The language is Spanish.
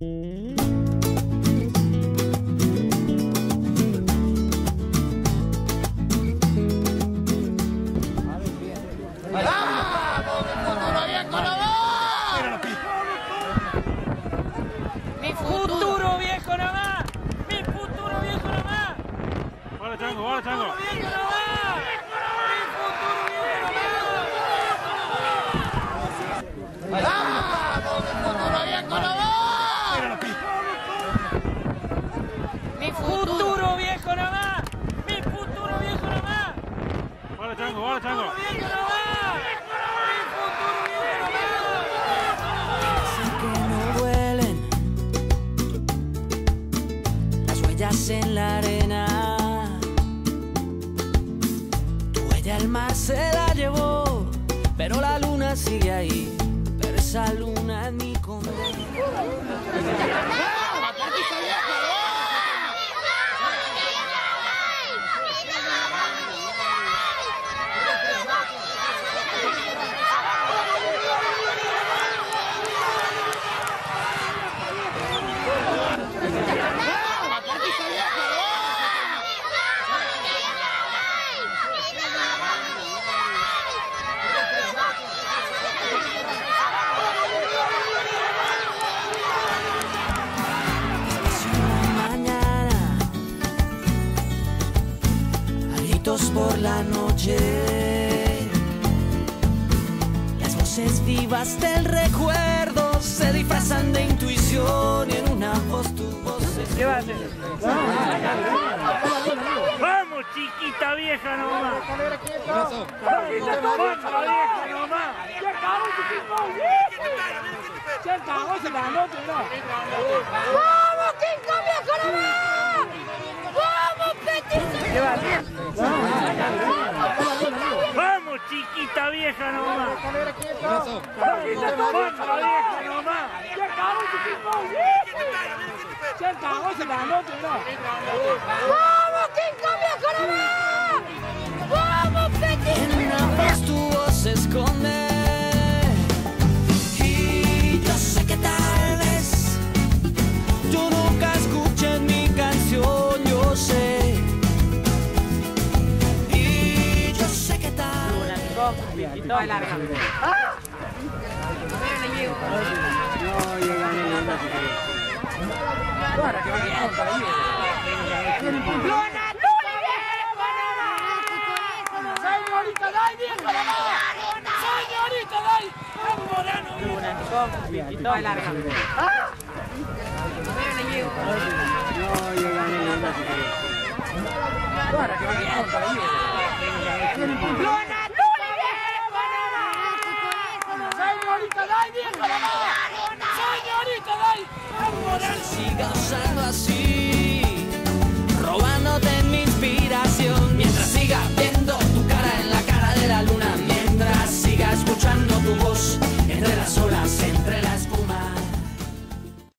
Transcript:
¡Mi futuro viejo nomás! ¡Mi futuro viejo nomás! ¡Vale, Chango, vale, Chango! ¡Mi futuro viejo nomás! ¡Mi futuro viejo nomás! ¡Vamos, mi futuro viejo nomás! ¡Mi futuro viejo nomás! ¡Mi futuro viejo nomás! ¡Vale, Chango, vale, Chango! ¡Mi futuro viejo nomás! ¡Mi futuro viejo nomás! Que no duelen las huellas en la arena. Tu huella al mar se la llevó, pero la luna sigue ahí. Pero esa luna es mi condena. Por la noche, las voces vivas del recuerdo se disfrazan de intuición y en una voz tu voz se... ¿Qué va a hacer? ¡Vamos, chiquita vieja nomás! ¡Chiquita vieja nomás! ¡Vamos, Kinko viejo nomás! ¡Vamos, Petit! ¿Qué va a hacer? ¡Vamos, chiquita vieja nomás! ¡Chiquita vieja nomás! ¡Vamos, Kinko viejo nomás! ¡Vamos, Petit! En una voz tu voz se esconde y yo sé que tal vez tú nunca escuches mi canción, yo sé. Y yo sé que tal vez ¡Señorita, dai, viejo nomás! ¡Señorita, dai! ¡Señorita, dai, viejo nomás! ¡Señorita, dai! siga usando así.